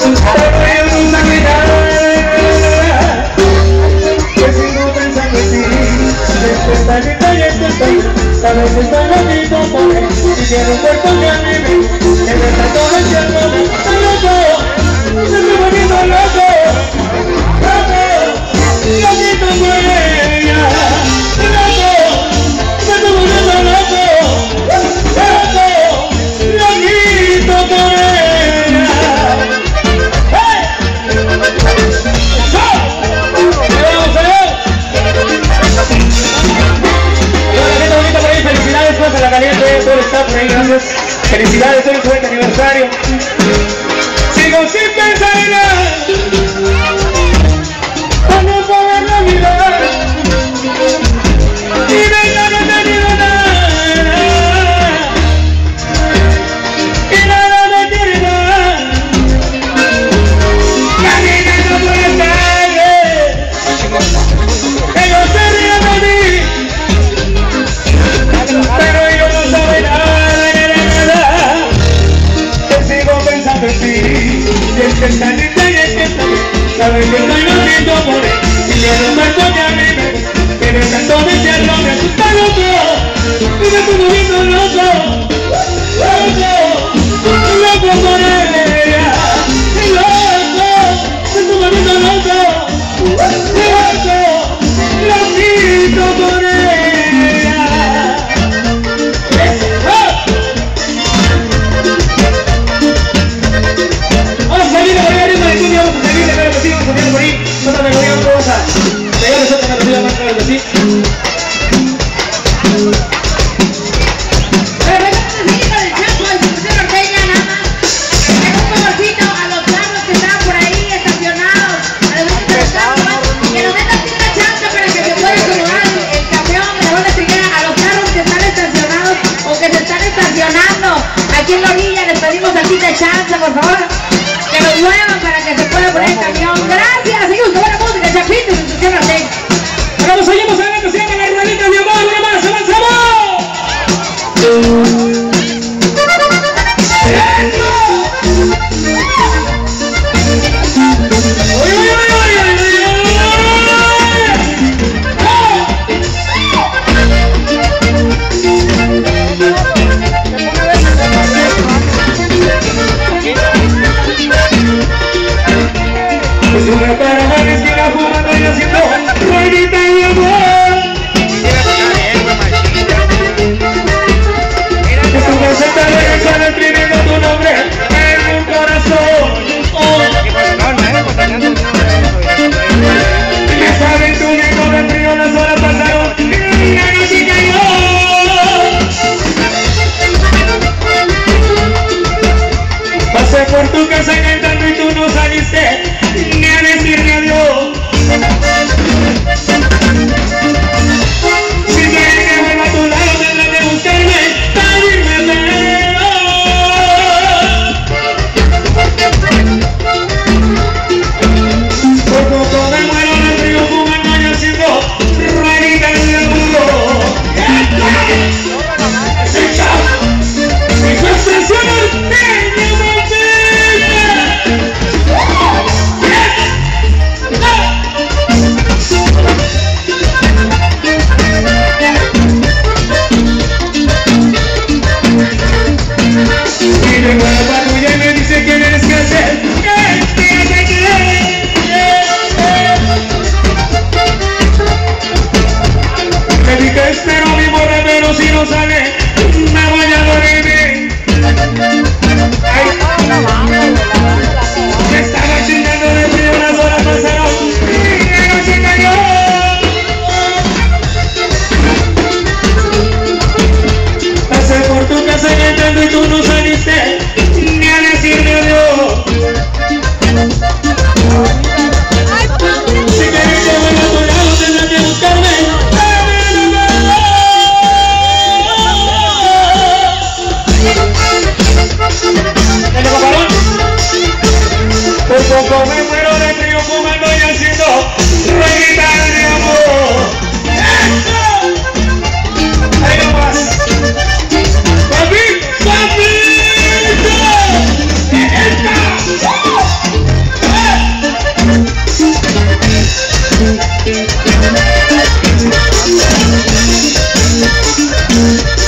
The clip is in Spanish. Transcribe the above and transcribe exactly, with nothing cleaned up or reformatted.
pero ellos no saben nada, que sigo pensando en ti. Esta linda y esta estoy, sabes que estoy loquito por él, y quiero un cuerpo que a mí me, que me está todo el tiempo, me está loco, me estoy volviendo loco, loco, loquito por ella, loco, me estoy volviendo loco, loco, loquito por ella. ¡Hey! ¡So! ¡Vamos allá! Felicidades pues a la caliente de todo el staff por ahí, gracias. Felicidades, hoy es su veinte aniversario. Sigo sin pensar en nada, cuando poderlo mirar, y venga no he tenido nada, y nada me tiene nada, la niña no puede estar, ellos se ríen de mí, pero ellos no saben nada, nada, que sigo pensando en ti. Y es que está linda y es que está bien, saben que estoy loquito por él, y quiero un cuerpo que a mí me gusta, tiene tanto de cielo, me asusta loco, y me estoy volviendo loco, loco, loco por ella, loco, me estoy volviendo loco, loco, loquito por ella. Vamos a salir de por ahí, vamos a salir de por ahí, vamos a salir por ahí, otra melodía, vamos a pegarles otra melodía más claro que sí. Pero venga un besito del Chapo, de Institución Norteña, nada más. Un favorcito a los carros que están por ahí estacionados, a los dueños de los carros, que nos den así una chance para que se pueda acomodar el camión de la banda triguera a los carros que están estacionados o que se están estacionando aquí en la orilla. Les pedimos así de chance, por favor, que nos muevan para que se pueda poner el camión. Gracias, sigue usted buena música, Chapito, de Institución Norteña. Ahora nos seguimos adelante, se llaman las rueditas de amor, una más, avanzamos. Es una caravana en esquina fumando y haciendo ruedita de amor. Es un concepto de regresar escribiendo tu nombre en un corazón. Oh. Ya saben tú que con el frío las horas pasaron y la noche cayó. Pasé por tu casa cantando y tú no saliste ni a decirle adiós. Si quieres que vuelva a tu lado tendrás que buscarme para irme lejos. Por poco me muero en el río fumando y haciendo ruedita de amor. ¡Se echaba! ¡Y su expresión norteña me y vengo a la patrulla y me dice que tienes que hacer. Me dije espero mi morra, pero si no sale me voy a dormir. Ay, me estaba chingando de frío, las horas pasaron y la noche cayó. Pasé por tu casa cantando y tú no saliste ni a decirme adiós. Si quieres que vuelva a tu lado tendrás que buscarme. Por poco me muero de frío fumando y haciendo ruedita de amor. ¡Ahí nomás! ¡Papi! ¡Papito! ¡Esta! Thank you.